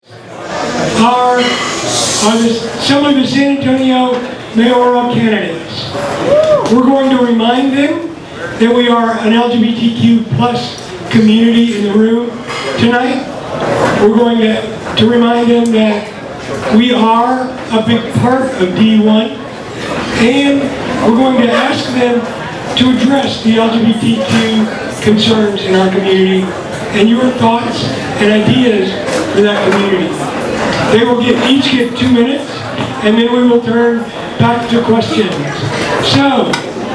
are some of the San Antonio mayoral candidates. We're going to remind them that we are an LGBTQ plus community in the room tonight. We're going to remind them that we are a big part of D1, and we're going to ask them to address the LGBTQ concerns in our community and your thoughts and ideas for that community. They will each get 2 minutes, and then we will turn back to questions. So,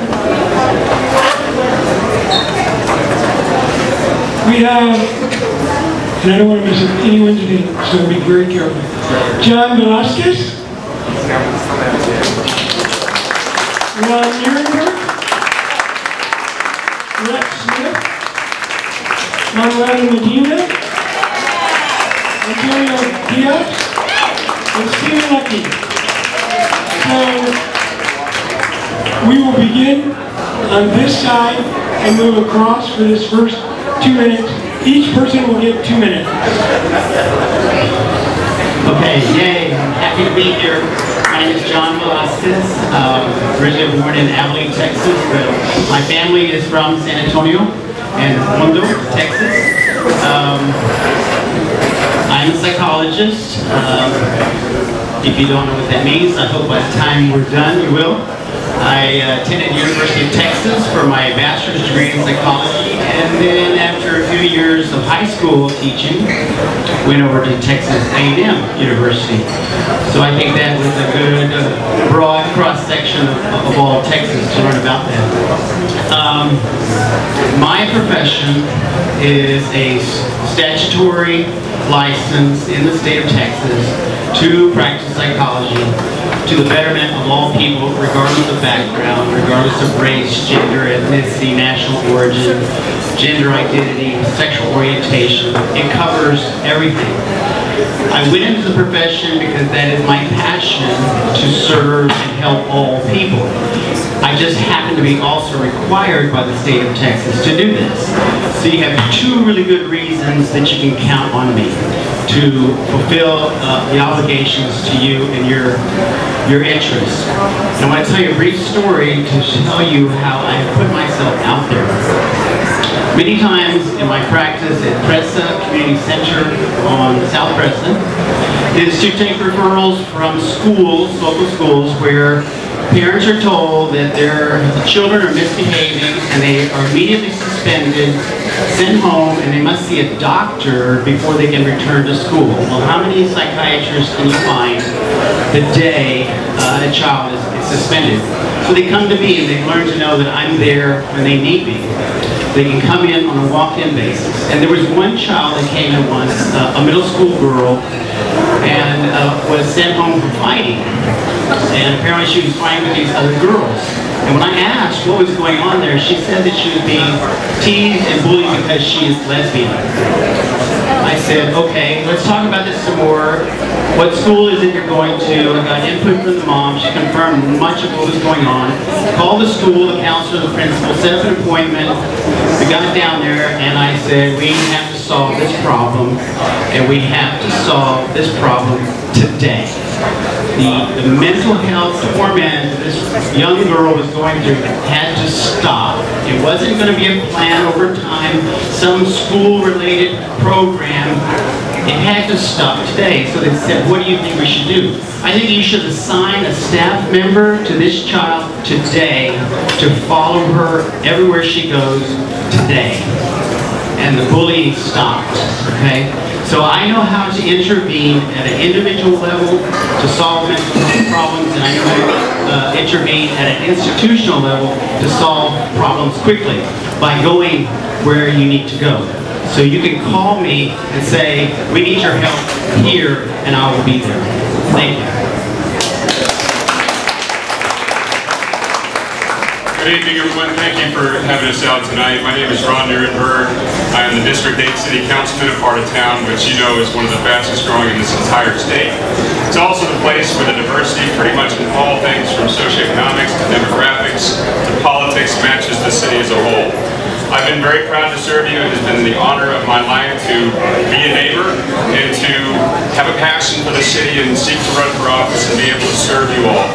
we have, and I don't want to miss anyone's name, so be very careful. John Velasquez, Ron Nierenberg, Rex Smith, Manuel Medina, Antonio Diaz, and Stephen Lucky. So we will begin on this side and move across for this first 2 minutes. Each person will get 2 minutes. Okay, yay, I'm happy to be here. My name is John Velasquez, originally born in Abilene, Texas, but my family is from San Antonio and Mundo, Texas. I'm a psychologist. If you don't know what that means, I hope by the time we're done you will. I attended University of Texas for my bachelor's degree in psychology, and then after a few years of high school teaching, went over to Texas A&M University. So I think that was a good, broad cross-section of all of Texas to learn about that. My profession is a statutory license in the state of Texas to practice psychology to the betterment of all people, regardless of background, regardless of race, gender, ethnicity, national origin, gender identity, sexual orientation. It covers everything. I went into the profession because that is my passion to serve and help all people. I just happen to be also required by the state of Texas to do this. So you have two really good reasons that you can count on me to fulfill the obligations to you and your interests. And I want to tell you a brief story to tell you how I have put myself out there. Many times in my practice at Presa Community Center on South Preston is to take referrals from schools, local schools, where parents are told that their children are misbehaving and they are immediately suspended, sent home, and they must see a doctor before they can return to school. Well, how many psychiatrists can you find the day a child is suspended? So they come to me and they learn to know that I'm there when they need me. They can come in on a walk-in basis. And there was one child that came in once, a middle school girl, and was sent home for fighting. And apparently she was fighting with these other girls. And when I asked what was going on there, she said that she was being teased and bullied because she is lesbian. I said, okay, let's talk about this some more. What school is it you're going to? I got input from the mom. She confirmed much of what was going on. Called the school, the counselor, the principal, set up an appointment. We got down there and I said, we have to solve this problem, and we have to solve this problem today. The mental health torment this young girl was going through had to stop. It wasn't going to be a plan over time, some school-related program. It had to stop today. So they said, what do you think we should do? I think you should assign a staff member to this child today to follow her everywhere she goes today. And the bullying stopped, okay? So I know how to intervene at an individual level to solve mental health problems, and I know how to intervene at an institutional level to solve problems quickly by going where you need to go. So you can call me and say, we need your help here, and I will be there. Thank you. Good evening, everyone. Thank you for having us out tonight. My name is Ron Nierenberg. I am the District 8 City Councilman, a part of town which you know is one of the fastest growing in this entire state. It's also the place where the diversity pretty much in all things from socioeconomics to demographics to politics matches the city as a whole. I've been very proud to serve you. It has been the honor of my life to be a neighbor and to have a passion for the city and seek to run for office and be able to serve you all.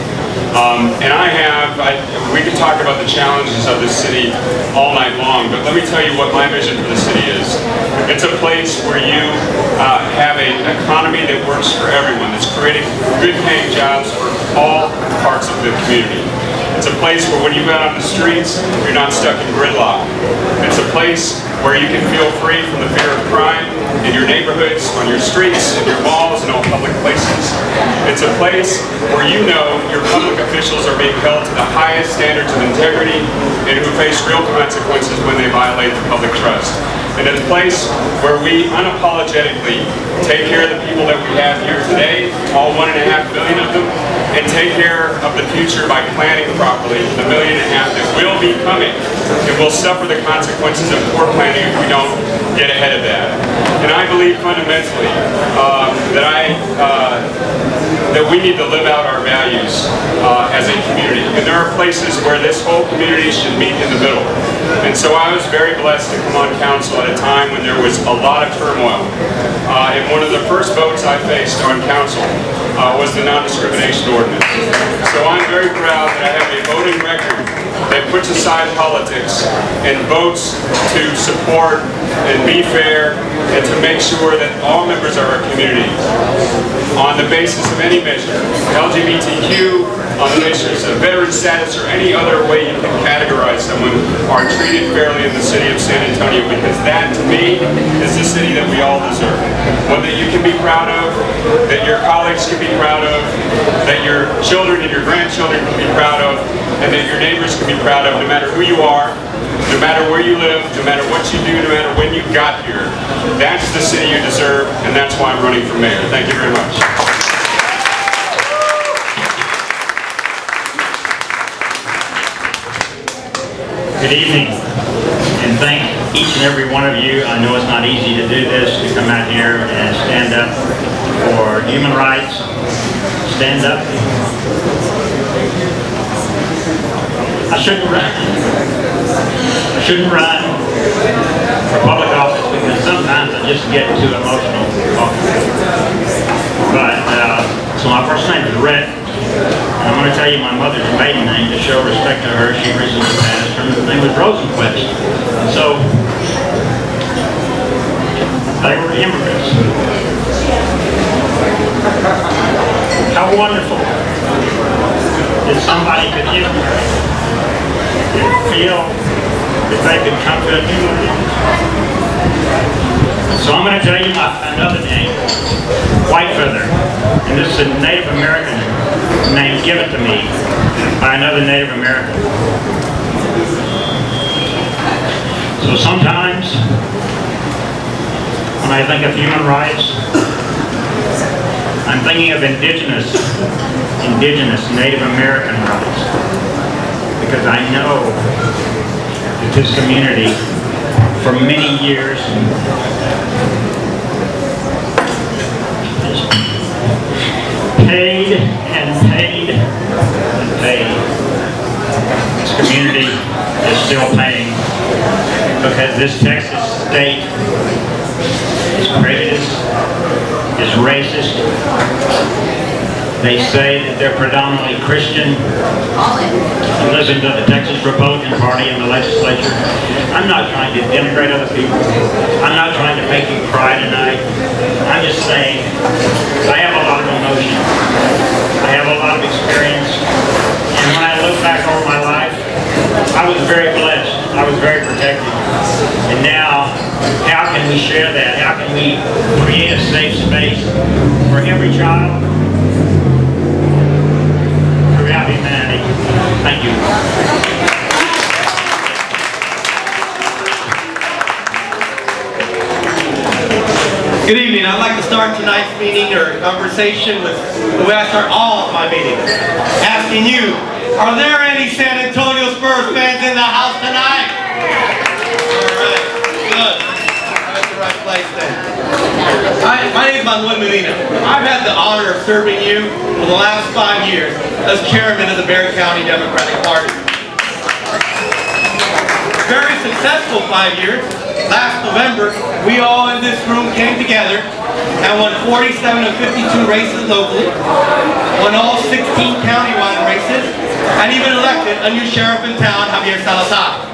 We could talk about the challenges of this city all night long, but let me tell you what my vision for the city is. It's a place where you have an economy that works for everyone, that's creating good paying jobs for all parts of the community. It's a place where when you go out on the streets, you're not stuck in gridlock. It's a place where you can feel free from the fear of crime in your neighborhoods, on your streets, in your malls, and all public places. It's a place where you know your public officials are being held to the highest standards of integrity and who face real consequences when they violate the public trust. And it's a place where we unapologetically take care of the people that we have here today, all 1.5 million of them, and take care of the future by planning properly for the 1.5 million that will be coming. And we'll suffer the consequences of poor planning if we don't get ahead of that. And I believe fundamentally that we need to live out our values as a community. And there are places where this whole community should meet in the middle. And so I was very blessed to come on council at a time when there was a lot of turmoil. And one of the first votes I faced on council was the non-discrimination ordinance. So I'm very proud that I have a voting record that puts aside politics and votes to support and be fair and to make sure that all members of our community, on the basis of any measure, LGBTQ, on the basis of veteran status or any other way you can categorize someone, are treated fairly in the city of San Antonio, because that, to me, is the city that we all deserve. One that you can be proud of, that your colleagues can be proud of, that your children and your grandchildren can be proud of, and that your neighbors can be proud of, no matter who you are, no matter where you live, no matter what you do, no matter when you got here. That's the city you deserve, and that's why I'm running for mayor. Thank you very much. Good evening, and thank each and every one of you. I know it's not easy to do this, to come out here and stand up for human rights, stand up. I shouldn't run. I shouldn't run for public office because sometimes I just get too emotional. But, so my first name is Rhett. And I'm going to tell you my mother's maiden name to show respect to her. She recently passed. Her name was Rosenquist. And so, they were immigrants. How wonderful that somebody could immigrate and feel that they could come to a new land. So I'm going to tell you another name, Whitefeather. And this is a Native American name given to me by another Native American. So sometimes, when I think of human rights, I'm thinking of indigenous Native American rights. Because I know that this community, for many years, paid and paid and paid. This community is still paying because this Texas state is prejudiced, is racist. They say that they're predominantly Christian. You listen to the Texas Republican Party in the legislature. I'm not trying to denigrate other people. I'm not trying to make you cry tonight. I'm just saying I have a lot of emotion. I have a lot of experience. And when I look back over my life, I was very blessed. I was very protected. And now, how can we share that? How can we create a safe space for every child throughout humanity? Thank you. Good evening. I'd like to start tonight's meeting or conversation with the way I start all of my meetings, asking you, are there any San Antonio Spurs fans in the house tonight? All right, good. That's the right place then. My name is Manuel Medina. I've had the honor of serving you for the last 5 years as chairman of the Bexar County Democratic Party. very successful 5 years. Last November, we all in this room came together and won 47 of 52 races locally, won all 16 countywide races, and even elected a new sheriff in town, Javier Salazar.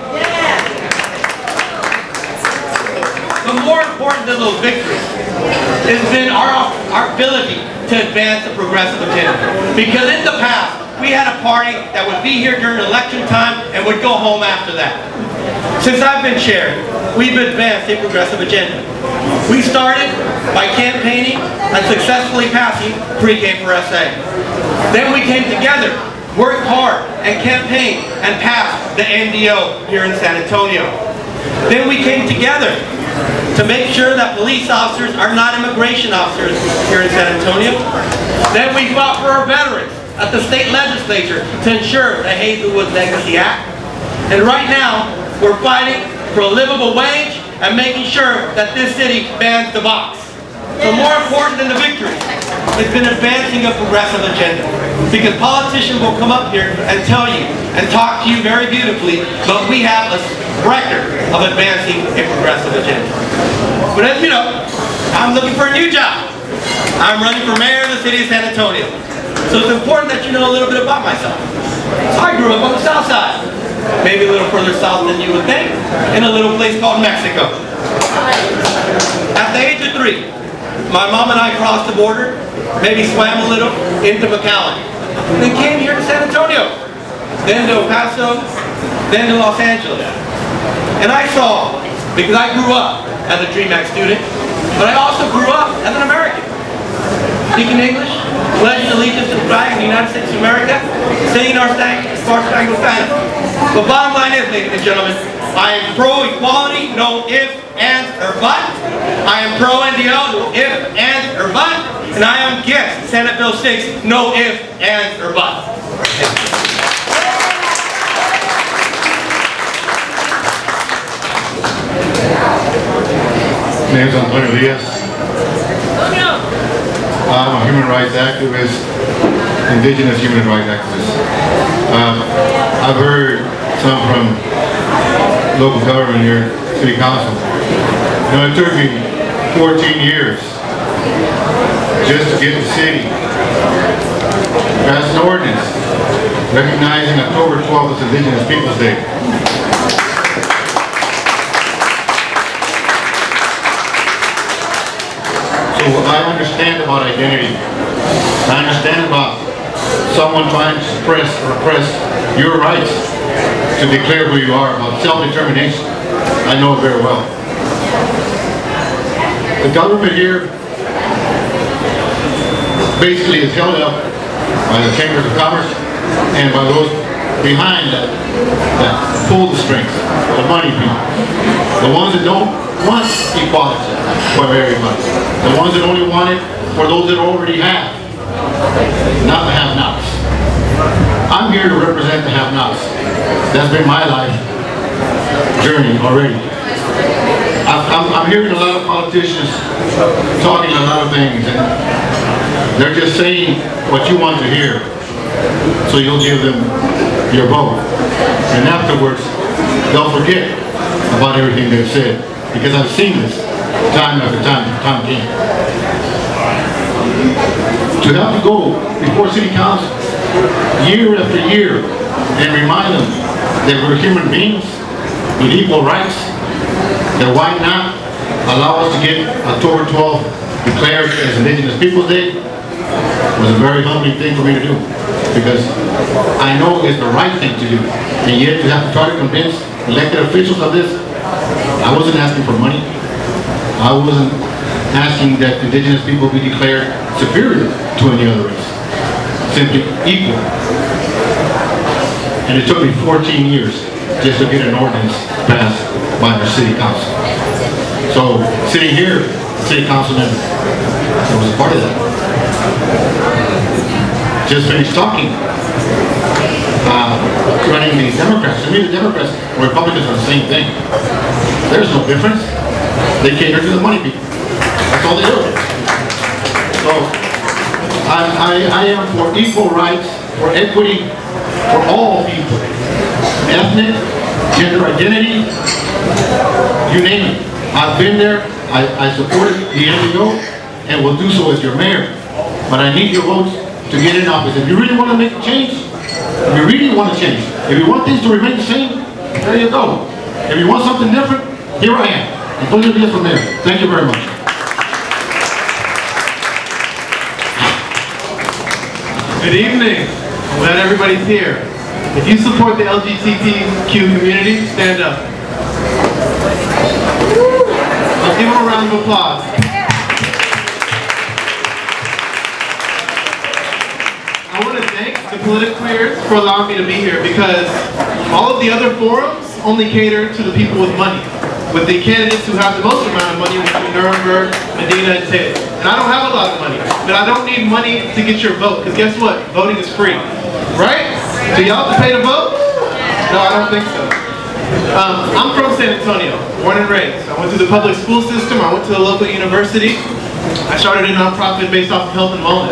But more important than those victories has been our ability to advance the progressive agenda. Because in the past, we had a party that would be here during election time and would go home after that. Since I've been chair, we've advanced a progressive agenda. We started by campaigning and successfully passing pre-K for SA. Then we came together, worked hard, and campaigned and passed the NDO here in San Antonio. Then we came together to make sure that police officers are not immigration officers here in San Antonio. Then we fought for our veterans at the state legislature to ensure the Hazelwood Legacy Act. And right now, we're fighting for a livable wage and making sure that this city bans the box. So more important than the victory, it's been advancing a progressive agenda. Because politicians will come up here and tell you and talk to you very beautifully, but we have a record of advancing a progressive agenda. But as you know, I'm looking for a new job. I'm running for mayor of the city of San Antonio. So it's important that you know a little bit about myself. I grew up on the south side, maybe a little further south than you would think, in a little place called Mexico. At the age of 3, my mom and I crossed the border, maybe swam a little, into McAllen. Then came here to San Antonio, then to El Paso, then to Los Angeles. And I saw, because I grew up as a DreamAct student, but I also grew up as an American. Speaking English, pledging allegiance to the flag of the United States of America, singing our Star-Spangled Banner. But bottom line is, ladies and gentlemen, I am pro-equality, no if, ands, or but. I am pro-NDO, no if, ands, or but. And I am against Senate Bill 6, no if, ands, or but. My name is Antonio Diaz. I'm a human rights activist, indigenous human rights activist. I've heard some from local government here, city council. You know, it took me 14 years just to get the city to pass an ordinance recognizing October 12th as Indigenous Peoples Day. So I understand about identity. I understand about someone trying to suppress or oppress your rights to declare who you are, about self-determination. I know it very well. The government here basically is held up by the Chambers of Commerce and by those behind that pull the strings, the money people. The ones that don't want equality for everybody. The ones that only want it for those that already have, not the have-nots. I'm here to represent the have-nots. That's been my life journey already. I'm hearing a lot of politicians talking a lot of things, and they're just saying what you want to hear, so you'll give them your vote. And afterwards, they'll forget about everything they've said, because I've seen this time after time again. To have to go before city council year after year and remind them that we're human beings with equal rights, that why not allow us to get October 12th declared as Indigenous Peoples Day, was a very humbling thing for me to do, because I know it's the right thing to do, and yet to have to try to convince elected officials of this. I wasn't asking for money. I wasn't asking that Indigenous people be declared superior to any other race, simply equal. And it took me 14 years just to get an ordinance passed by our city council. So sitting here, city councilman, I was a part of that. Just finished talking, running the Democrats. To me, the Democrats and Republicans are the same thing. There's no difference. They cater to the money people. That's all they do. So I am for equal rights, for equity, for all people, ethnic, gender identity, you name it. I've been there, I supported the NGO, and will do so as your mayor. But I need your votes to get in office. If you really want to make a change, if you really want to change, if you want things to remain the same, there you go. If you want something different, here I am. Antonio Díaz for mayor. Thank you very much. Good evening. I'm glad everybody's here. If you support the LGBTQ community, stand up. Let's give them a round of applause. I want to thank the PolitiQueers for allowing me to be here, because all of the other forums only cater to the people with money, with the candidates who have the most amount of money, which are Nuremberg, Medina, and Taylor. And I don't have a lot of money, but I don't need money to get your vote, because guess what? Voting is free, right? Do y'all have to pay to vote? No, I don't think so. I'm from San Antonio, born and raised. I went through the public school system, I went to the local university. I started a nonprofit based off of health and wellness.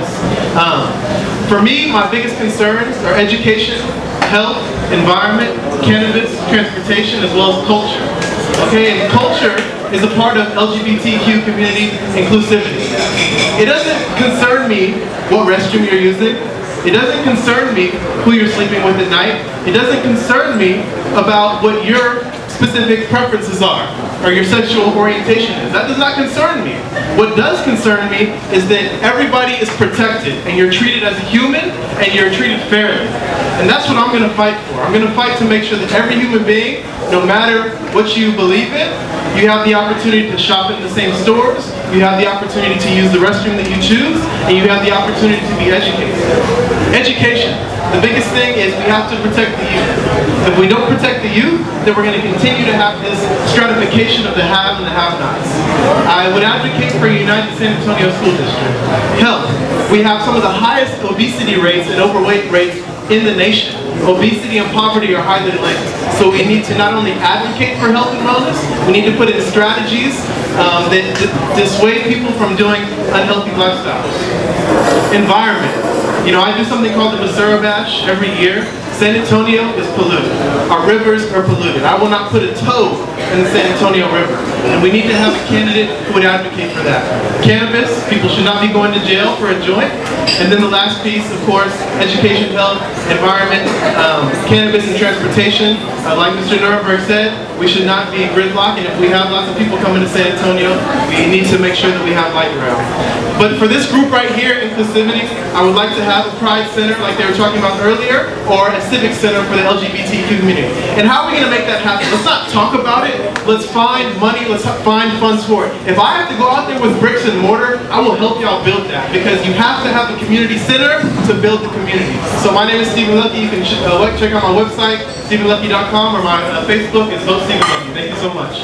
For me, my biggest concerns are education, health, environment, cannabis, transportation, as well as culture. Okay, and culture is a part of LGBTQ community inclusivity. It doesn't concern me what restroom you're using. It doesn't concern me who you're sleeping with at night. It doesn't concern me about what your specific preferences are or your sexual orientation is. That does not concern me. What does concern me is that everybody is protected and you're treated as a human and you're treated fairly. And that's what I'm going to fight for. I'm going to fight to make sure that every human being, no matter what you believe in, you have the opportunity to shop in the same stores, you have the opportunity to use the restroom that you choose, and you have the opportunity to be educated. Education. The biggest thing is we have to protect the youth. If we don't protect the youth, then we're going to continue to have this stratification of the have and the have-nots. I would advocate for a united San Antonio school district. Health. We have some of the highest obesity rates and overweight rates in the nation. Obesity and poverty are highly linked. So we need to not only advocate for health and wellness, we need to put in strategies that dissuade people from doing unhealthy lifestyles. Environment. You know, I do something called the Basura Bash every year. San Antonio is polluted. Our rivers are polluted. I will not put a toe in the San Antonio River. And we need to have a candidate who would advocate for that. Cannabis, people should not be going to jail for a joint. And then the last piece, of course, education, health, environment, cannabis and transportation. Like Mr. Nuremberg said, we should not be gridlocked. And if we have lots of people coming to San Antonio, we need to make sure that we have light rail. But for this group right here, inclusivity, I would like to have a pride center like they were talking about earlier, or a civic center for the LGBTQ community. And how are we going to make that happen? Let's not talk about it. Let's find money. Let's find funds for it. If I have to go out there with bricks and mortar, I will help y'all build that, because you have to have a community center to build the community. So my name is Stephen Lucky. You can check out my website, StephenLucky.com, or my Facebook is Host Stephen Lucky. Thank you so much.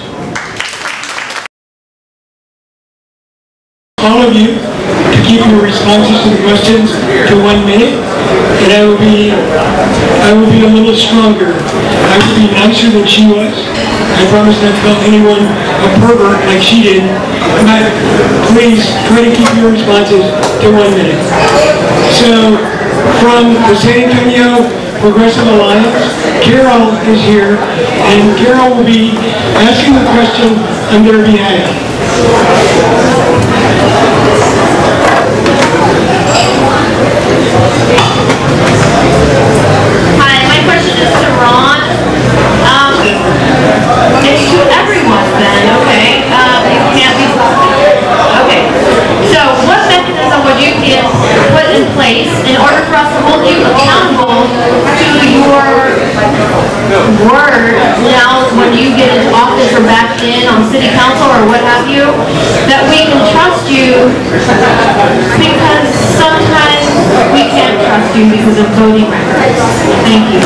All of you to keep your responses to the questions to 1 minute, and I will be a little stronger. I will be nicer than she was. I promise not to call anyone a pervert like she did. But please try to keep your responses to 1 minute. So from the San Antonio Progressive Alliance, Carol is here, and Carol will be asking the question on their behalf. Hi, my question is to Ron. It's to everyone then, okay? You can't be... Okay. So, what mechanism would you put in place in order for us to hold you accountable to your word now when you get into office or back in on city council or what have you, that we can trust you, because sometimes we can't trust you because of voting records. Thank you.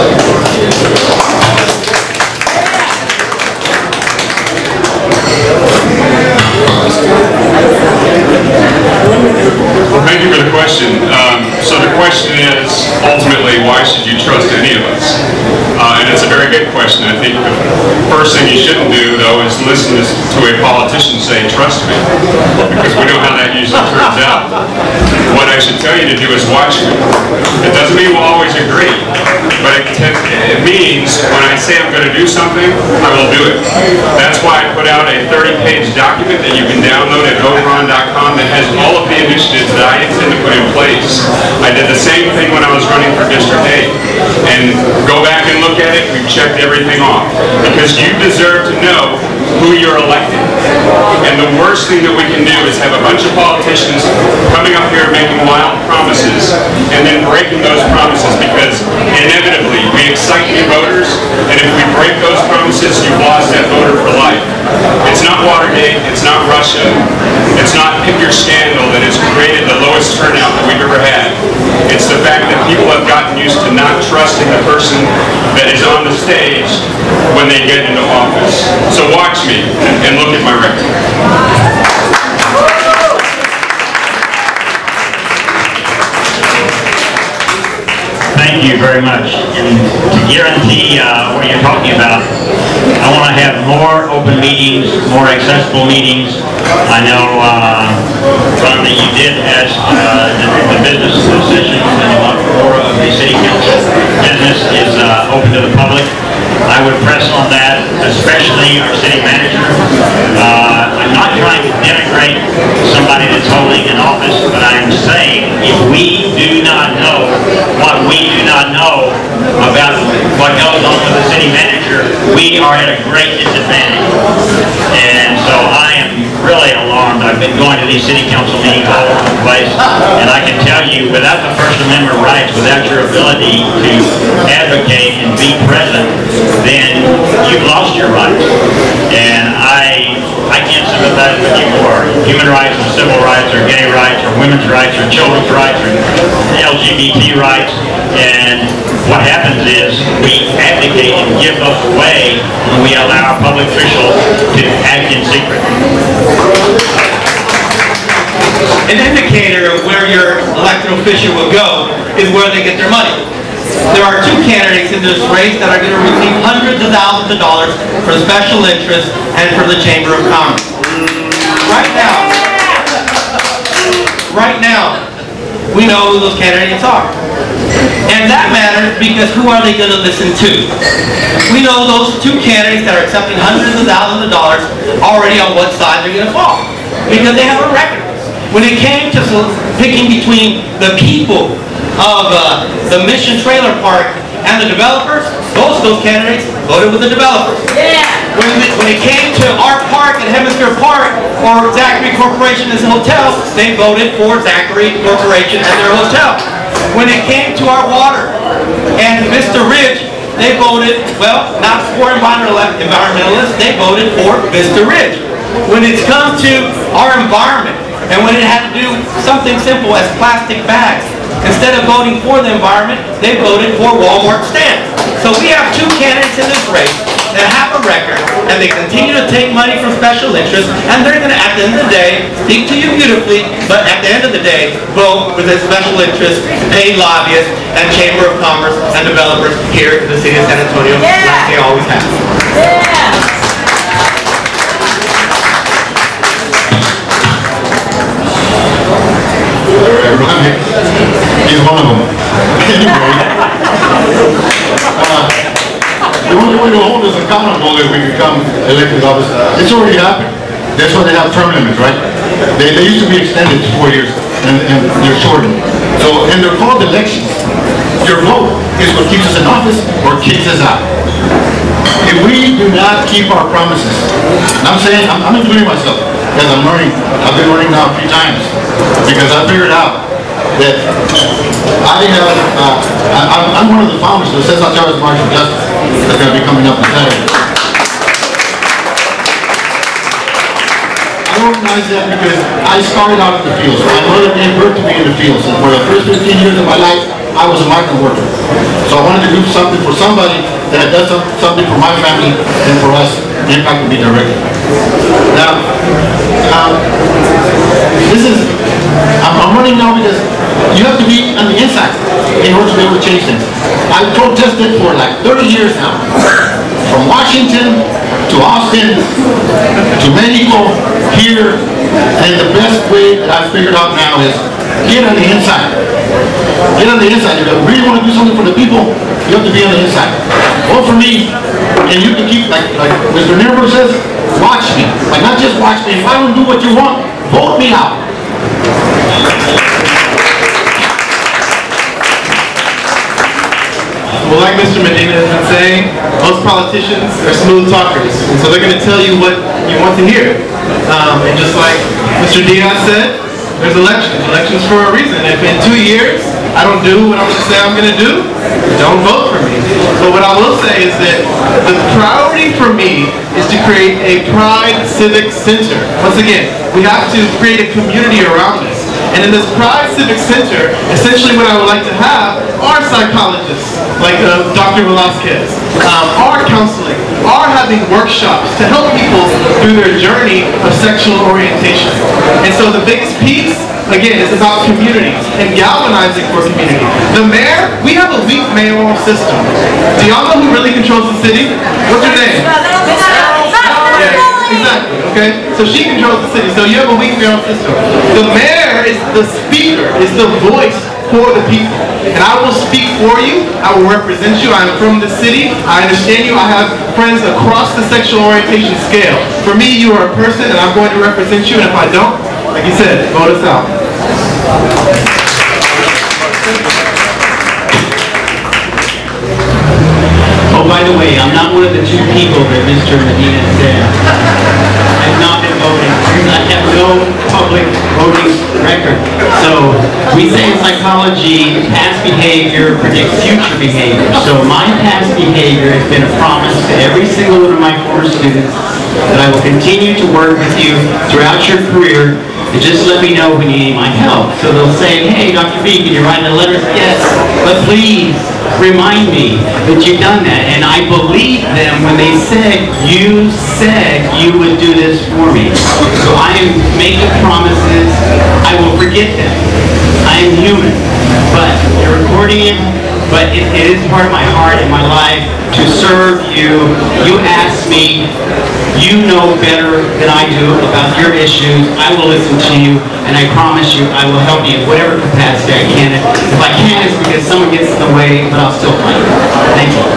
Well, thank you for the question. So the question is, ultimately, why should you trust any of us? And it's a very good question. I think the first thing you shouldn't do, though, is to listen to a politician say, trust me, because we know how that usually turns out. What I should tell you to do is watch me. It doesn't mean we'll always agree, but it means when I say I'm going to do something, I will do it. That's why I put out a 30-page document that you can download at voteron.com that has all of the initiatives that I intend to put in place. I did the same thing when I was running for District 8. And go back and look at it, we've checked everything off. Because you deserve to know who you're electing. And the worst thing that we can do is have a bunch of politicians coming up here making wild promises and then breaking those promises, because inevitably we excite new voters, and if we break those promises, you've lost that voter for life. It's not Watergate, it's not Russia, it's not pick your scandal that has created the lowest turnout that we've ever had. It's the fact that people have gotten used to not trusting the person that is on the stage when they get into office. So watch me and look at my record. Thank you very much. And to guarantee what you're talking about, I want to have more open meetings, more accessible meetings. I know, Ron, that you did ask the business sessions, and a lot more of the city council business is open to the public. I would press on that, especially our city manager. I'm not trying to denigrate somebody that's holding an office, but I'm saying if we do not know what we do not know about what goes on with the city manager, we are at a great disadvantage. And so I am really alarmed. I've been going to these city council meetings all over the place, and I can tell you, without the First Amendment rights, without your ability to advocate and be present, then you've lost your rights. And I can't sympathize with you more. Human rights and civil rights, or gay rights, or women's rights, or children's rights, or LGBT rights. And what happens is we advocate and give those away when we allow public officials to act in secret. An indicator of where your elected official will go is where they get their money. There are two candidates in this race that are going to receive hundreds of thousands of dollars for special interest and for the Chamber of Commerce. Right now, we know who those candidates are. And that matters because who are they going to listen to? We know those two candidates that are accepting hundreds of thousands of dollars already on what side they're going to fall, because they have a record. When it came to picking between the people of the Mission Trailer Park and the developers, both of those candidates voted with the developers. Yeah. When it came to our park at Hemisphere Park, or Zachary Corporation as a hotel, they voted for Zachary Corporation and their hotel. When it came to our water and Vista Ridge, they voted, well, not for environmentalists, they voted for Vista Ridge. When it's come to our environment, and when it had to do something simple as plastic bags, instead of voting for the environment, they voted for Walmart stands. So we have two candidates in this race that have a record, and they continue to take money from special interests, and they're going to, at the end of the day, speak to you beautifully, but at the end of the day, vote with the special interests, paid lobbyists, and Chamber of Commerce and developers here in the city of San Antonio, like they always have. Yeah. He's one of them. Anyway, the only way to hold us accountable if we become elected office, it's already happened. That's why they have term limits, right? They used to be extended to 4 years, and they're shortened. So, and they're called elections. Your vote is what keeps us in office or kicks us out. If we do not keep our promises, and I'm saying, I'm including myself, because I'm learning. I've been learning now a few times, because I figured out that I'm one of the founders of the Cesar Chavez March for Justice that's going to be coming up in Saturday. I organized that because I started out in the fields. My mother gave birth to me in the fields, and for the first 15 years of my life, I was a migrant worker. So I wanted to do something for somebody that had done something for my family and for us. The impact would be direct. Now, I'm running now because you have to be on the inside in order to be able to change things. I've protested for like 30 years now, from Washington to Austin, to Mexico, here, and the best way that I've figured out now is get on the inside. Get on the inside. If you really want to do something for the people, you have to be on the inside. Vote for me, and you can keep, like Mr. Nirberg says, watch me. Like, not just watch me. If I don't do what you want, vote me out. Well, like Mr. Medina has been saying, most politicians are smooth talkers, and so they're going to tell you what you want to hear. And just like Mr. Diaz said, there's elections for a reason. If in 2 years I don't do what I'm going to say I'm going to do, don't vote for me. But what I will say is that the priority for me is to create a Pride Civic Center. Once again, we have to create a community around us. And in this Pride Civic Center, essentially what I would like to have are psychologists, like Dr. Velasquez, are counseling, are having workshops to help people through their journey of sexual orientation. And so the biggest piece, again, is about community and galvanizing for community. The mayor, we have a weak mayoral system. Do y'all know who really controls the city? What's her name? Yeah, exactly, okay? So she controls the city, so you have a weak mayoral system. The mayor is the speaker, is the voice for the people. And I will speak for you, I will represent you, I am from the city, I understand you, I have friends across the sexual orientation scale. For me, you are a person and I'm going to represent you, and if I don't, like you said, vote us out. Oh, by the way, I'm not one of the two people that Mr. Medina said. I've not been voting. I have no public voting record. So we say in psychology, past behavior predicts future behavior. So my past behavior has been a promise to every single one of my former students that I will continue to work with you throughout your career. And just let me know when you need my help. So they'll say, hey, Dr. B, can you write a letter? Yes, but please remind me that you've done that. And I believe them when they said you would do this for me. So I am making promises. I will forget them. I am human. But you're recording it. But it is part of my heart and my life to serve you. You ask me, you know better than I do about your issues. I will listen to you, and I promise you I will help you in whatever capacity I can. If I can't, it's because someone gets in the way, but I'll still fight. Thank you.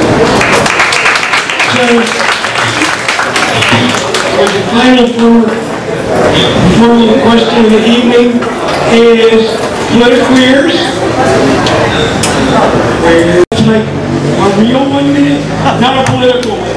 So, the final formal question of the evening is PolitiQueers. It's like a real 1 minute, not a political one.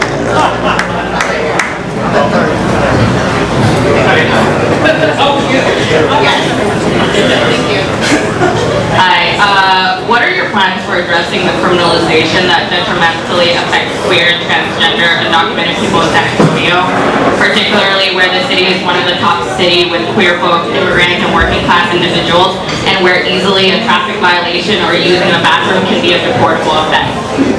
Hi, what are your plans for addressing the criminalization that detrimentally affects queer, transgender, undocumented people in San Antonio, particularly where the city is one of the top cities with queer folks, immigrants, and working class individuals, and where easily a traffic violation or using a bathroom can be a deportable offense?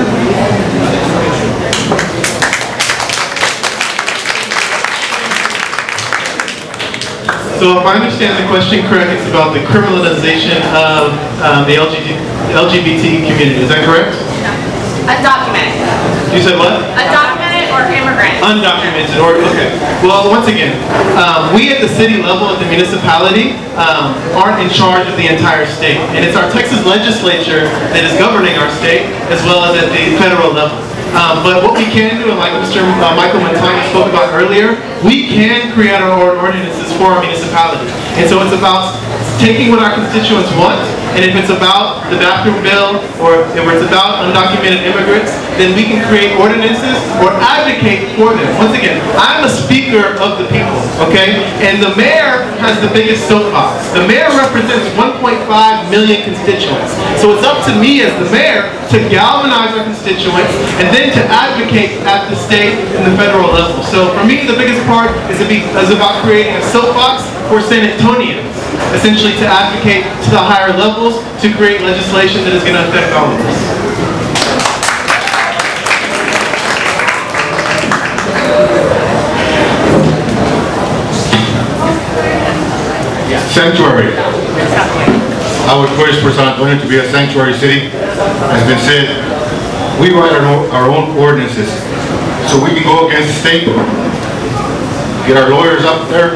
So if I understand the question correct, it's about the criminalization of the LGBT community. Is that correct? Undocumented. You said what? Undocumented or immigrant. Undocumented, or, okay. Well, once again, we at the city level, at the municipality, aren't in charge of the entire state. And it's our Texas legislature that is governing our state, as well as at the federal level. But what we can do, and like Mr. Michael Montano spoke about earlier, we can create our own ordinances for our municipality. And so it's about taking what our constituents want, and if it's about the bathroom bill, or if it's about undocumented immigrants, then we can create ordinances or advocate for them. Once again, I'm a speaker of the people, okay? And the mayor has the biggest soapbox. The mayor represents 1.5 million constituents. So it's up to me as the mayor to galvanize our constituents and then to advocate at the state and the federal level. So for me, the biggest part is about creating a soapbox for San Antonians, essentially to advocate to the higher levels to create legislation that is going to affect all of us. Sanctuary. I would push for San Antonio to be a sanctuary city. As been said, we write our own ordinances. so we can go against the state, get our lawyers up there.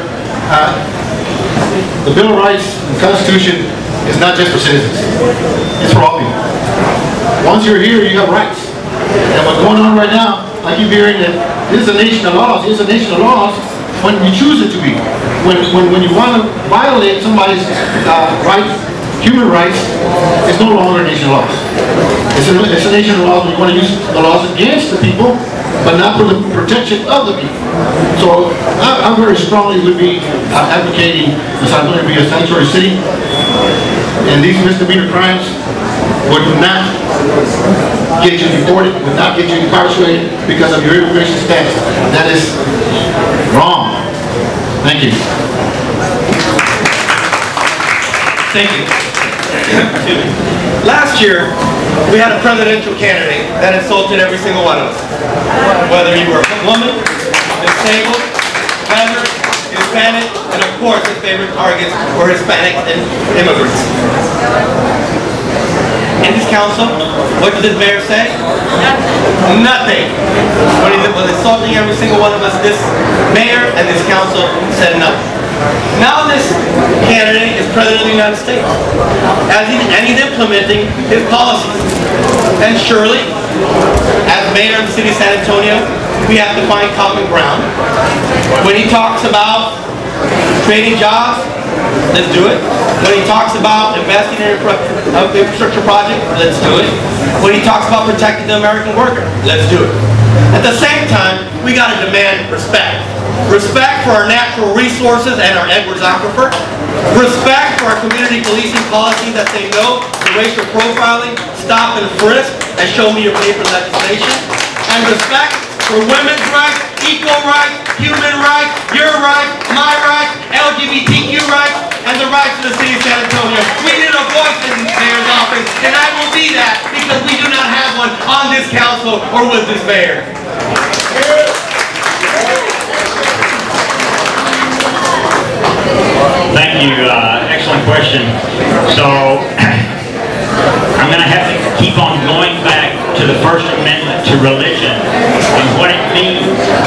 The Bill of Rights and Constitution is not just for citizens. It's for all people. Once you're here, you have rights. And what's going on right now, I keep hearing that this is a nation of laws. It's a nation of laws when you choose it to be. When you want to violate somebody's human rights, it's no longer a nation of laws. It's a nation of laws when you want to use the laws against the people, but not for the protection of the people. So I very strongly would be advocating for San Antonio to be a sanctuary city, and these misdemeanor crimes would not get you deported, would not get you incarcerated because of your immigration status. That is wrong. Thank you. Thank you. Last year, we had a presidential candidate that insulted every single one of us. Whether you were a woman, disabled, veteran, Hispanic, and of course his favorite targets were Hispanic and immigrants. In this council, what did the mayor say? Nothing. When he was insulting every single one of us, this mayor and this council said nothing. Now this candidate is President of the United States, and he's implementing his policies. And surely, as mayor of the city of San Antonio, we have to find common ground. When he talks about creating jobs, let's do it. When he talks about investing in infrastructure project, let's do it. When he talks about protecting the American worker, let's do it. At the same time, we got to demand respect. Respect for our natural resources and our Edwards Aquifer. Respect for our community policing policy that say no to racial profiling, stop and frisk, and show me your paper legislation. And respect for women's rights, equal rights, human rights, your rights, my rights, LGBTQ rights, and the rights of the city of San Antonio. We need a voice in the mayor's office, and I will be that because we do not have one on this council or with this mayor. Thank you. Excellent question. So I'm going to have to keep on going back to the First Amendment to religion and what it means.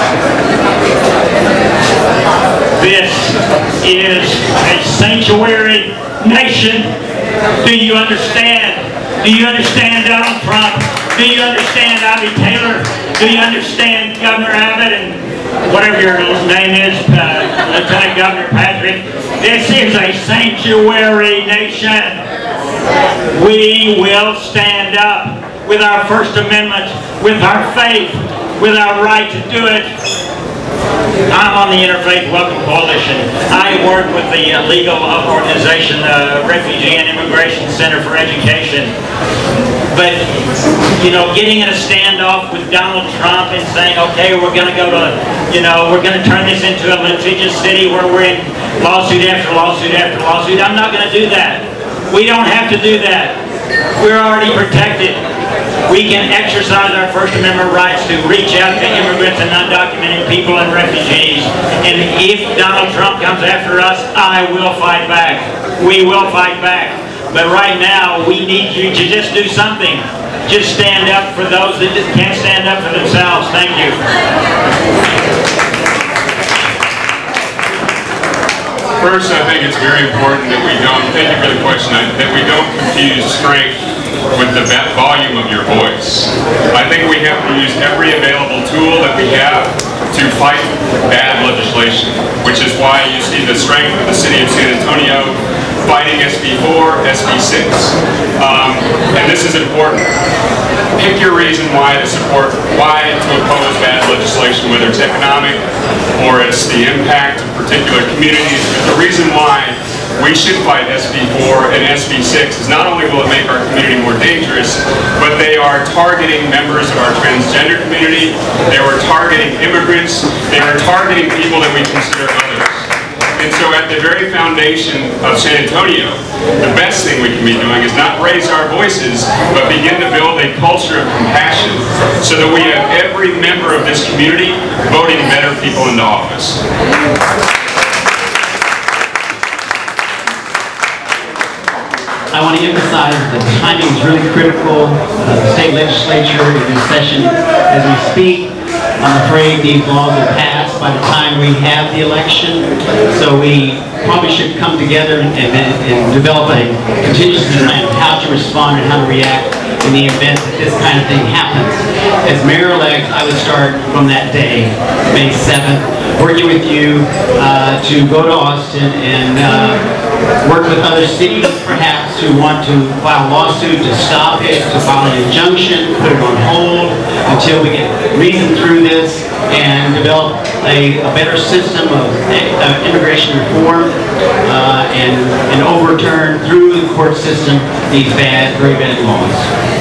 This is a sanctuary nation. Do you understand? Do you understand Donald Trump? Do you understand Ivy Taylor? Do you understand Governor Abbott and whatever your name is, Lieutenant Governor Patrick? This is a sanctuary nation. We will stand up with our First Amendment, with our faith, with our right to do it. I'm on the Interfaith Welcome Coalition. I work with the legal organization, Refugee and Immigration Center for Education. But, you know, getting in a standoff with Donald Trump and saying, okay, we're going to go to, you know, we're going to turn this into a litigious city where we're in lawsuit after lawsuit after lawsuit. I'm not going to do that. We don't have to do that. We're already protected. We can exercise our First Amendment rights to reach out to immigrants and undocumented people and refugees. And if Donald Trump comes after us, I will fight back. We will fight back. But right now, we need you to just do something. Just stand up for those that can't stand up for themselves. Thank you. First, I think it's very important that we don't, thank you for the question, that we don't confuse strength with the volume of your voice. I think we have to use every available tool that we have to fight bad legislation, which is why you see the strength of the city of San Antonio fighting SB 4, SB 6. And this is important. Pick your reason why to support, why to oppose bad legislation, whether it's economic or it's the impact of particular communities. But the reason why we should fight SB 4 and SB 6 is not only will it make our community more dangerous, but they are targeting members of our transgender community, they are targeting immigrants, they are targeting people that we consider others. And so at the very foundation of San Antonio, the best thing we can be doing is not raise our voices, but begin to build a culture of compassion so that we have every member of this community voting better people into office. I want to emphasize that the timing is really critical. The state legislature is in session as we speak. I'm afraid these laws will pass by the time we have the election. So we probably should come together and develop a contingency plan of how to respond and how to react in the event that this kind of thing happens. As mayor-elect, I would start from that day, May 7th, working with you to go to Austin and work with other cities perhaps who want to file a lawsuit to stop it, to file an injunction, put it on hold until we get reason through this and develop a better system of immigration reform and overturn through the court system these bad, very bad laws.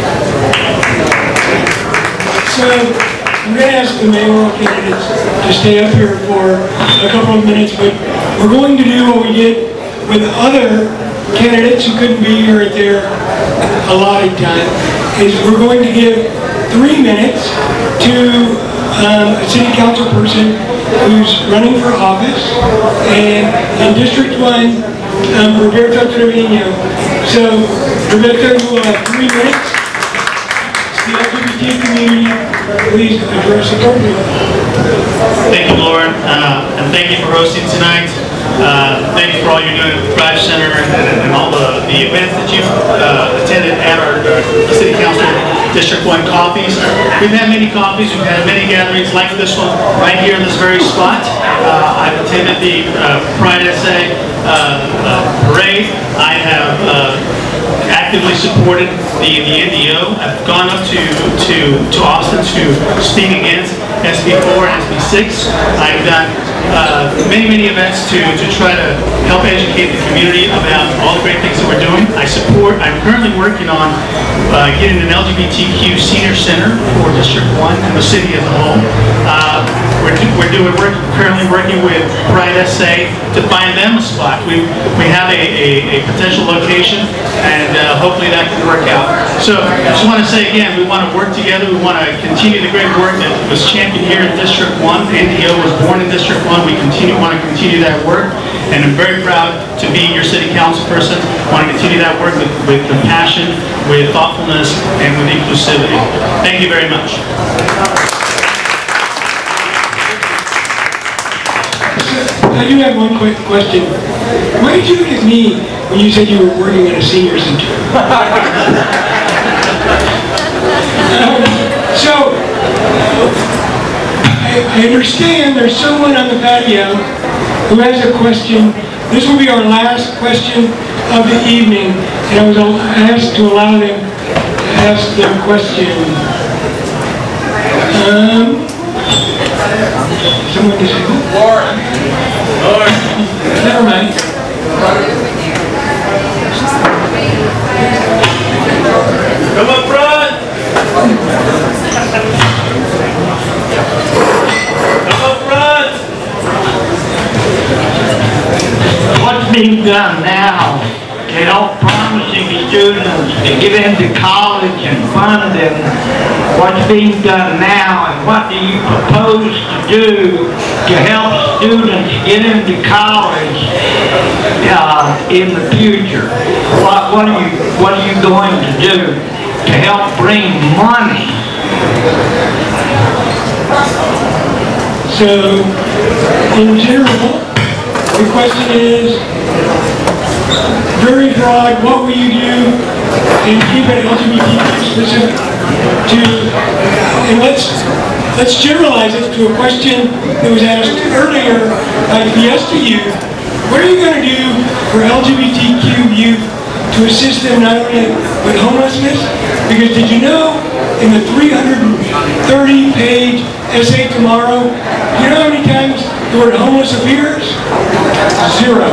So I'm going to ask the mayoral candidates to stay up here for a couple of minutes, but we're going to do what we did with other candidates who couldn't be here at their allotted time, is we're going to give 3 minutes to a city council person who's running for office, and in District 1, Roberto Trevino. So, Roberto, you will have 3 minutes. The LGBT community, please address appropriately. Thank you, Lauren, and thank you for hosting tonight. Thank you for all you're doing at the Pride Center and all the events that you've attended at our City Council District 1 coffees. We've had many coffees, we've had many gatherings like this one right here in this very spot. I've attended the Pride SA parade. I have actively supported the NDO. I've gone up to Austin to speak against SB4 and SB6. I've done many events to try to help educate the community about all the great things that we're doing. I'm currently working on getting an LGBTQ senior center for District 1 and the city as a whole. We're currently working with Pride SA to find them a spot. We have a potential location, and hopefully that can work out. So I just want to say again, we want to work together. We want to continue the great work that was championed here in District 1. The NDO was born in District 1. We want to continue that work, and I'm very proud to be your city council person. I want to continue that work with compassion, with thoughtfulness, and with inclusivity. Thank you very much. I do have one quick question. Why did you look at me when you said you were working at a senior center? So, I understand there's someone on the patio who has a question. This will be our last question of the evening, and I was asked to allow them to ask their question. Someone to say that? Lauren. Never mind. Come up front. Come up front. What's being done now to help promising students to get into college and fund them? What's being done now, and what do you propose to do to help students get into college in the future? What are you going to do to help bring money? So, in general, the question is very broad. What will you do, and keep it LGBTQ specific and let's generalize it to a question that was asked earlier by Fiesta Youth. What are you going to do for LGBTQ youth to assist them not only with homelessness? Because did you know in the 330-page essay tomorrow, you know how many times the word homeless appears? 0.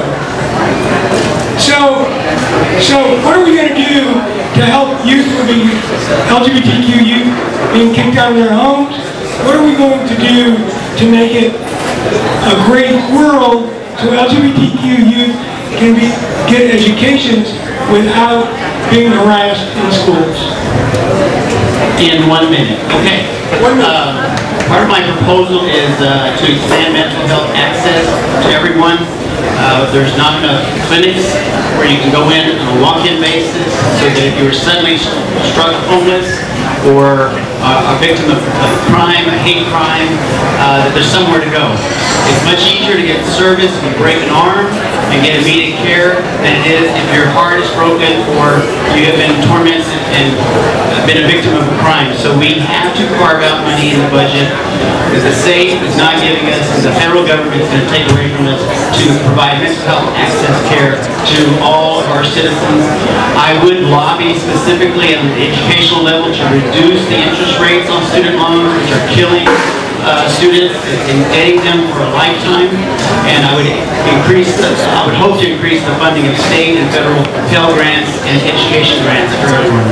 So what are we going to do to help youth with the LGBTQ youth being kicked out of their homes? What are we going to do to make it a great world so LGBTQ youth can get educations without being harassed in schools? In 1 minute. Okay. Part of my proposal is to expand mental health access to everyone. There's not enough clinics where you can go in on a walk-in basis, so that if you were suddenly struck homeless, or a victim of crime, a hate crime, that there's somewhere to go. It's much easier to get service if you break an arm and get immediate care than it is if your heart is broken or you have been tormented and been a victim of a crime. So we have to carve out money in the budget because the state is not giving us, and the federal government is going to take away from us to provide mental health access care to all of our citizens. I would lobby specifically on the educational level to reduce the interest rates on student loans, which are killing students and getting them for a lifetime. And I would hope to increase the funding of state and federal Pell Grants and education grants for everyone.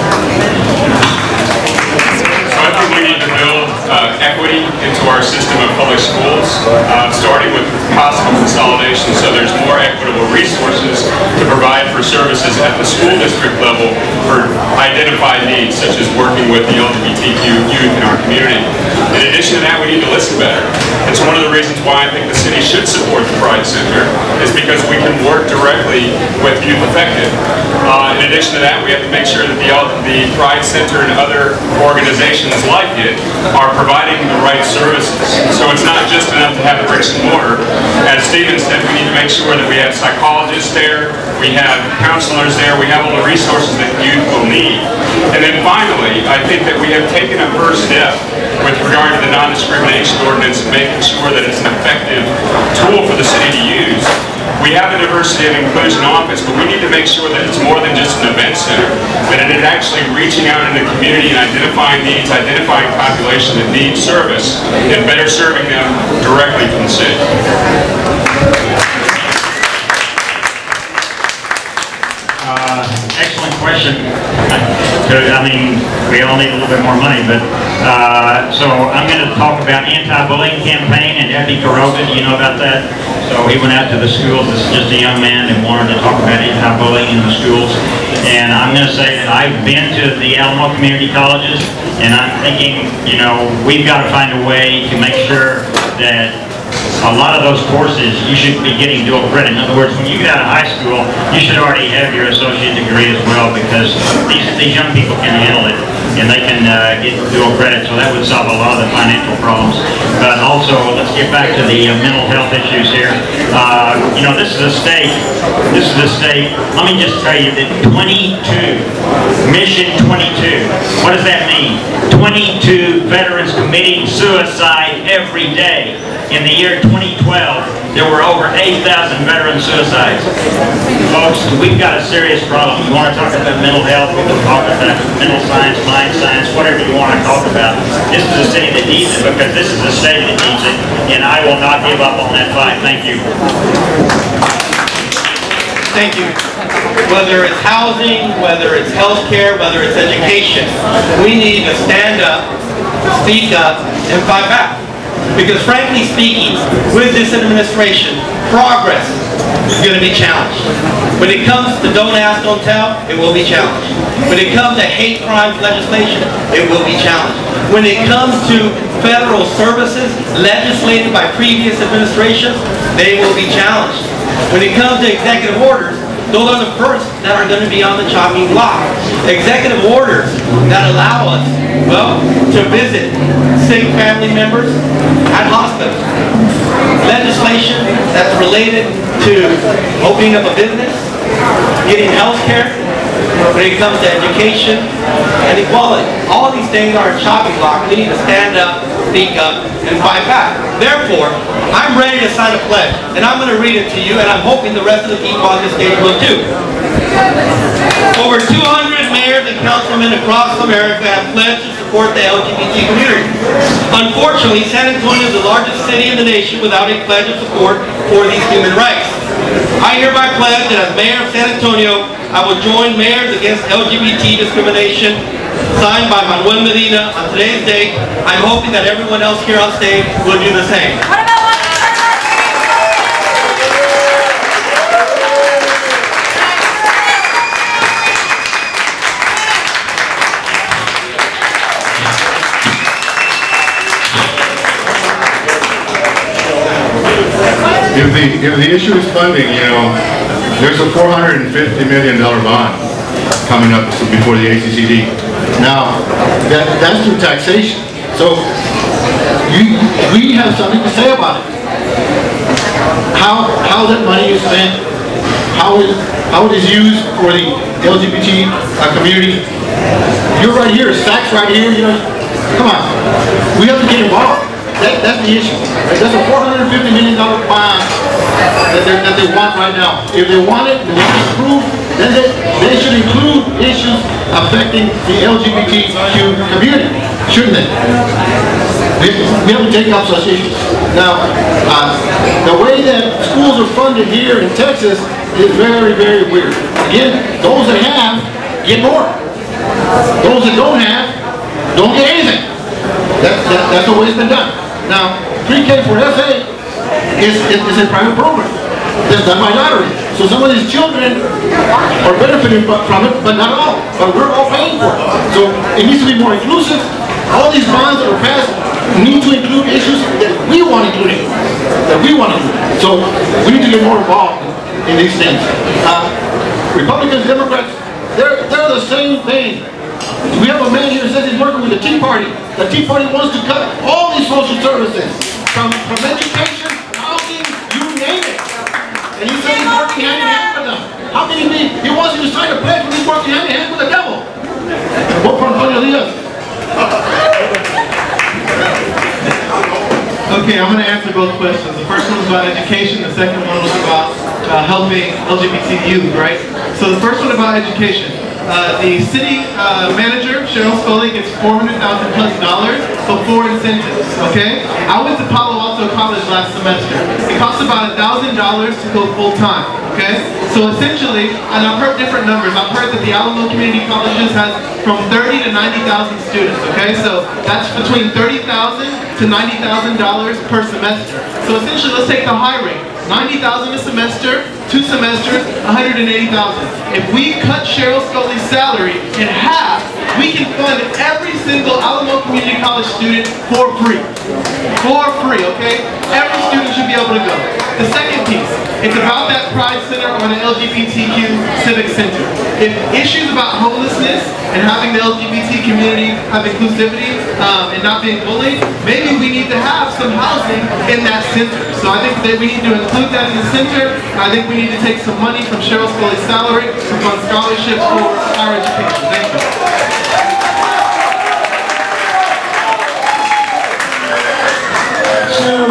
So I think we need to build equity into our system of public schools, starting with possible consolidation so there's more equitable resources to provide for services at the school district level for identified needs, such as working with the LGBTQ youth in our community. In addition to that, we need to listen better. It's one of the reasons why I think the city should support the Pride Center, is because we can work directly with Youth Effective. In addition to that, we have to make sure that the Pride Center and other organizations like it are providing the right services. So it's not just enough to have bricks and mortar. As Stephen said, we need to make sure that we have psychologists there, we have counselors there, we have all the resources that youth will need. And then finally, I think that we have taken a first step with regard to the non-discrimination ordinance and making sure that it's an effective tool for the city to use. We have a diversity and inclusion office, but we need to make sure that it's more than just an event center, that it is actually reaching out in the community and identifying needs, identifying population that needs service, and better serving them directly from the city. Excellent question. I mean, we all need a little bit more money, but so I'm going to talk about anti-bullying campaign and Epi Caroga. Do you know about that? So he went out to the schools. This is just a young man that wanted to talk about anti-bullying in the schools. And I'm going to say that I've been to the Alamo community colleges, and I'm thinking, you know, we've got to find a way to make sure that a lot of those courses you should be getting dual credit. In other words, when you get out of high school, you should already have your associate degree as well, because these young people can handle it and they can get dual credit. So that would solve a lot of the financial problems. But also, let's get back to the mental health issues here. You know, this is a state. Let me just tell you that 22, Mission 22. What does that mean? 22 veterans committing suicide every day. In the year 2012, there were over 8,000 veteran suicides. Folks, we've got a serious problem. You want to talk about mental health, we can talk about mental science, mind science, whatever you want to talk about. This is a city that needs it, because this is a state that needs it, and I will not give up on that fight. Thank you. Thank you. Whether it's housing, whether it's health care, whether it's education, we need to stand up, speak up, and fight back. Because frankly speaking, with this administration, progress is going to be challenged. When it comes to don't ask, don't tell, it will be challenged. When it comes to hate crimes legislation, it will be challenged. When it comes to federal services legislated by previous administrations, they will be challenged. When it comes to executive orders, those are the first that are going to be on the chopping block. Executive orders that allow us, well, to visit sick family members at hospitals. Legislation that's related to opening up a business, getting health care, when it comes to education and equality. All these things are a chopping block. We need to stand up, speak up, and fight back. Therefore, I'm ready to sign a pledge, and I'm going to read it to you, and I'm hoping the rest of the people on this stage will too. Over 200 mayors and councilmen across America have pledged to support the LGBT community. Unfortunately, San Antonio is the largest city in the nation without a pledge of support for these human rights. I hereby pledge that as mayor of San Antonio, I will join Mayors Against LGBT Discrimination, signed by Manuel Medina on today's date. I'm hoping that everyone else here on stage will do the same. If the issue is funding, you know, there's a $450 million bond coming up before the ACCD. Now, that's through taxation. So, we have something to say about it. How that money is spent, how it is used for the LGBT community. You're right here, Saks right here, you know, come on. We have to get involved. That's the issue. That's a $450 million bond that they want right now. If they want it, they want it approved, then they should include issues affecting the LGBTQ community, shouldn't they? We have to take up such issues. Now, the way that schools are funded here in Texas is very, very weird. Again, those that have, get more. Those that don't have, don't get anything. That's the way it's been done. Now, pre-K for FA is a private program. That's done by lottery. So some of these children are benefiting from it, but not all. But we're all paying for it. So it needs to be more inclusive. All these bonds that are passed need to include issues that we want included. So we need to get more involved in these things. Republicans, Democrats, they're the same thing. We have a man here who says he's working with the Tea Party. The Tea Party wants to cut all these social services, from education, housing, you name it. And he says he's working hand in hand with them. How can he be? He wants you to sign a pledge when he's working hand in hand with the devil. Vote for Antonio Diaz. Okay, I'm going to answer both questions. The first one was about education. The second one was about helping LGBT youth, right? So the first one about education. The city manager, Cheryl Scully, gets $400,000+ before incentives, okay? I went to Palo Alto College last semester. It costs about $1,000 to go full-time, okay? So essentially, and I've heard different numbers. I've heard that the Alamo Community Colleges has from 30 to 90,000 students, okay? So that's between $30,000 to $90,000 per semester. So essentially, let's take the high rate. $90,000 a semester, 2 semesters, $180,000. If we cut Cheryl Scully's salary in half, we can fund every single Alamo Community College student for free. For free, okay? Every student should be able to go. The second piece, it's about that Pride Center or the LGBTQ Civic Center. If issues about homelessness and having the LGBT community have inclusivity and not being bullied, maybe we need to have some housing in that center. So I think that we need to include that in the center. I think we need to take some money from Cheryl Scully's salary to fund scholarships for higher education. Thank you. So,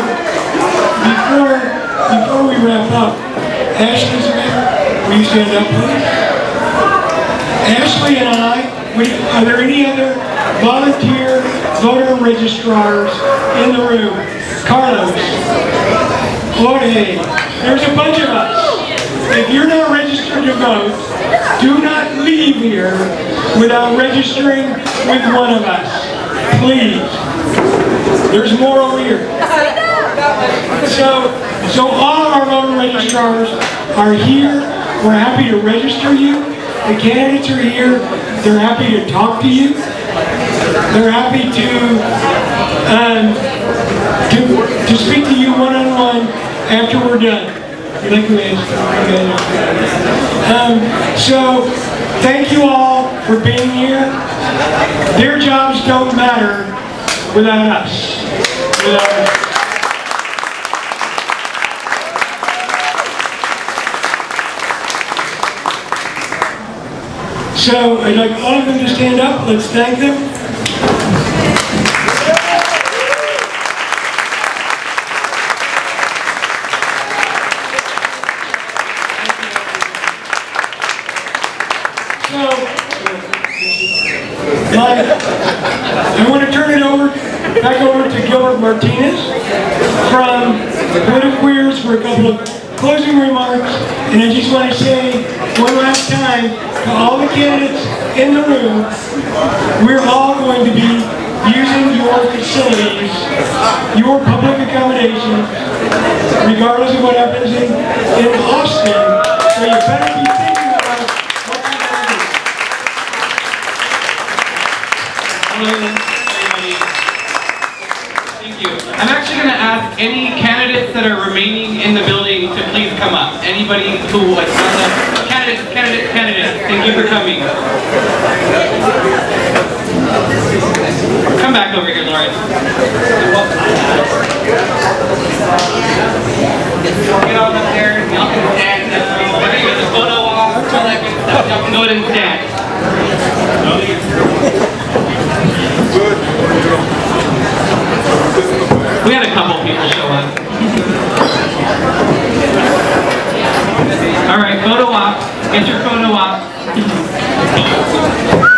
before we wrap up, Ashley Smith, will you stand up, please? Ashley and I, are there any other volunteer voter registrars in the room? Carlos, Jorge, there's a bunch of us. If you're not registered to vote, do not leave here without registering with one of us. Please. There's more over here. So all of our voter registrars are here. We're happy to register you. The candidates are here. They're happy to talk to you. They're happy to speak to you one-on-one after we're done. So thank you all for being here. Their jobs don't matter without us. So I'd like all of them to stand up. Let's thank them. I want to turn it back over to Gilbert Martinez from PolitiQueers for a couple of closing remarks. And I just want to say one last time to all the candidates in the room, we're all going to be using your facilities, your public accommodations, regardless of what happens in Austin. So you better be thinking about what you're going to do. Thank you. I'm actually going to ask any candidates that are remaining in the building to please come up. Anybody who like candidates, thank you for coming. back over here, Lauren. Get on up there. Y'all can stand. We're going to get the photo off. All that good stuff. Y'all can go ahead and stand. We had a couple people show up. All right, photo op. Get your photo op.